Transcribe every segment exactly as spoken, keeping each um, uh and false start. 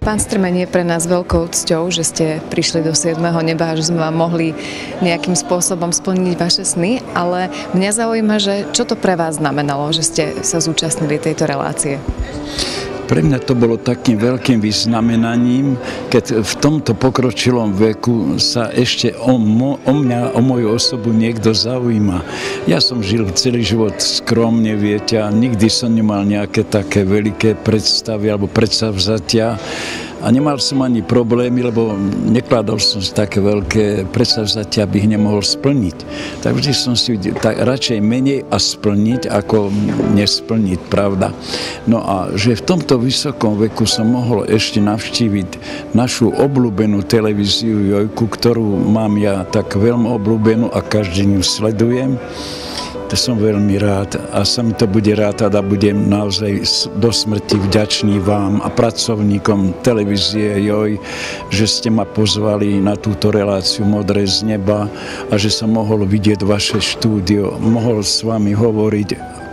Pán Strmeň, je pre nás veľkou cťou, že ste prišli do siedmeho neba a že sme vám mohli nejakým spôsobom splniť vaše sny, ale mňa zaujíma, že čo to pre vás znamenalo, že ste sa zúčastnili tejto relácie? Pre mňa to bolo takým veľkým vyznamenaním, keď v tomto pokročilom veku sa ešte o, mo, o mňa, o moju osobu niekto zaujíma. Ja som žil celý život skromne, viete, a nikdy som nemal nejaké také veľké predstavy alebo predsavzatia. A nemal som ani problémy, lebo nekladol som si také veľké predsavzatia, aby ich nemohol splniť. Tak vždy som si tak radšej menej a splniť, ako nesplniť, pravda. No a že v tomto vysokom veku som mohol ešte navštíviť našu obľúbenú televíziu Jojku, ktorú mám ja tak veľmi obľúbenú a každý ňu sledujem. To som veľmi rád a sa mi to bude rátať a budem naozaj do smrti vďačný vám a pracovníkom televízie Joj, že ste ma pozvali na túto reláciu Modré z neba a že som mohol vidieť vaše štúdio, mohol s vami hovoriť.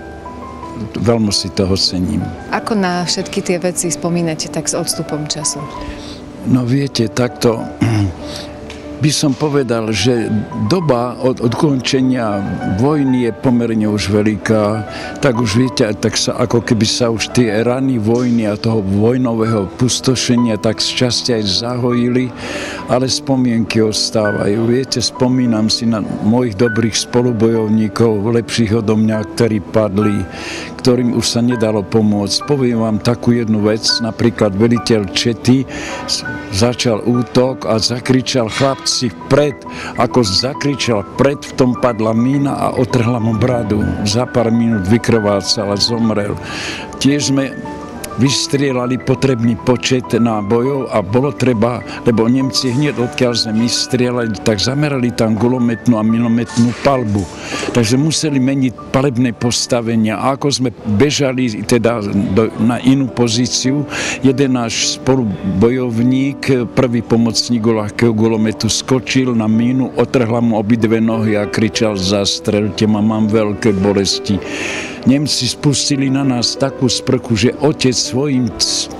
Veľmi si toho cením. Ako na všetky tie veci spomínate tak s odstupom času? No viete, takto by som povedal, že doba od odkončenia vojny je pomerne už veľká, tak už viete, tak sa ako keby sa už tie rany vojny a toho vojnového pustošenia tak z časti aj zahojili, ale spomienky ostávajú. Viete, spomínam si na mojich dobrých spolubojovníkov, lepších odo mňa, ktorí padli, ktorým už sa nedalo pomôcť. Poviem vám takú jednu vec, napríklad veliteľ Čety začal útok a zakričal chlapci vpred, ako zakričal vpred, v tom padla mína a otrhla mu bradu. Za pár minút vykrvácal a zomrel. Tiež sme vystrieľali potrebný počet nábojov a bolo treba, lebo Nemci hneď odkiaľ sme my strieľali, tak zamerali tam gulometnú a minometnú palbu. Takže museli meniť palebné postavenia. A ako sme bežali teda do, na inú pozíciu, jeden náš spolubojovník, prvý pomocník ľahkého gulometu, skočil na mínu, otrhla mu obidve nohy a kričal: zastreľte ma, mám veľké bolesti. Nemci spustili na nás takú sprchu, že otec svojim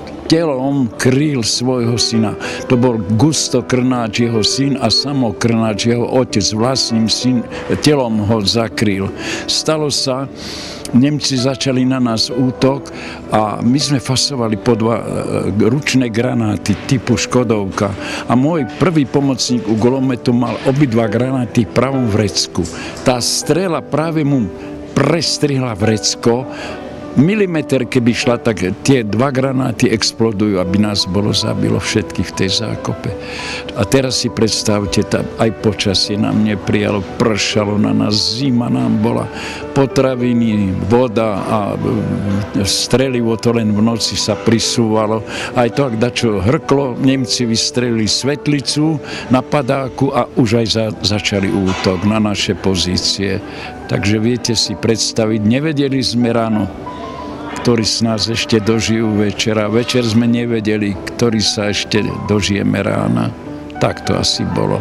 telom kryl svojho syna. To bol Gusto Krnáč, jeho syn, a Samo Krnáč, jeho otec, vlastným syn, telom ho zakryl. Stalo sa, Nemci začali na nás útok a my sme fasovali po dva ručné granáty typu Škodovka. A môj prvý pomocník u gulometu mal obidva granáty v pravom vrecku. Tá strela práve mu prestrihla vrecko. Milimeter, keby šla, tak tie dva granáty explodujú, aby nás bolo zabilo všetkých v tej zákope. A teraz si predstavte, tam aj počasie nám neprijalo, pršalo na nás, zima nám bola, potraviny, voda a strelivo to len v noci sa prisúvalo. Aj to, ak dačo hrklo, Nemci vystrelili svetlicu na padáku a už aj za, začali útok na naše pozície. Takže viete si predstaviť, nevedeli sme ráno, ktorí z nás ešte dožijú večera. Večer sme nevedeli, ktorí sa ešte dožijeme rána. Tak to asi bolo.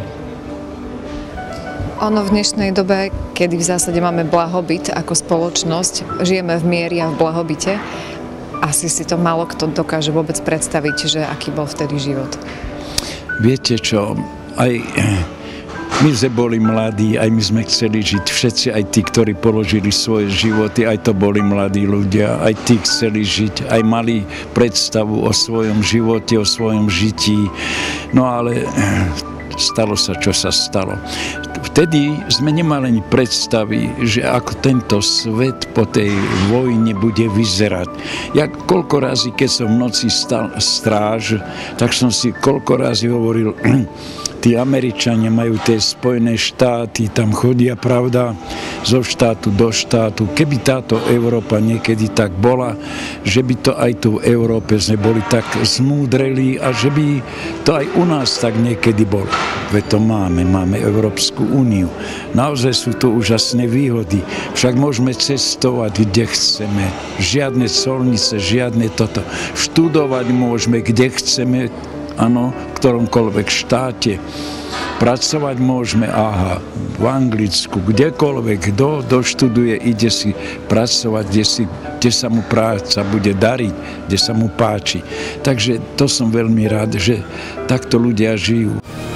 Ono v dnešnej dobe, kedy v zásade máme blahobyt ako spoločnosť, žijeme v mieri a v blahobite, asi si to málo kto dokáže vôbec predstaviť, že aký bol vtedy život. Viete čo, aj my sme boli mladí, aj my sme chceli žiť. Všetci, aj tí, ktorí položili svoje životy, aj to boli mladí ľudia, aj tí chceli žiť, aj mali predstavu o svojom živote, o svojom žití. No ale stalo sa, čo sa stalo. Vtedy sme nemali ani predstavy, že ako tento svet po tej vojne bude vyzerať. Ja koľko razy, keď som v noci stal stráž, tak som si koľko razy hovoril, tí Američania majú tie Spojené štáty, tam chodia, pravda, zo štátu do štátu. Keby táto Európa niekedy tak bola, že by to aj tu v Európe sme boli tak zmúdreli a že by to aj u nás tak niekedy bolo. Veď to máme, máme Európsku úniu. Naozaj sú tu úžasné výhody. Však môžeme cestovať, kde chceme. Žiadne colnice, žiadne toto. Študovať môžeme, kde chceme. áno, v ktoromkoľvek štáte. Pracovať môžeme, aha, v Anglicku, kdekoľvek, kto doštuduje, ide si pracovať, kde, si, kde sa mu práca bude dariť, kde sa mu páči. Takže to som veľmi rád, že takto ľudia žijú.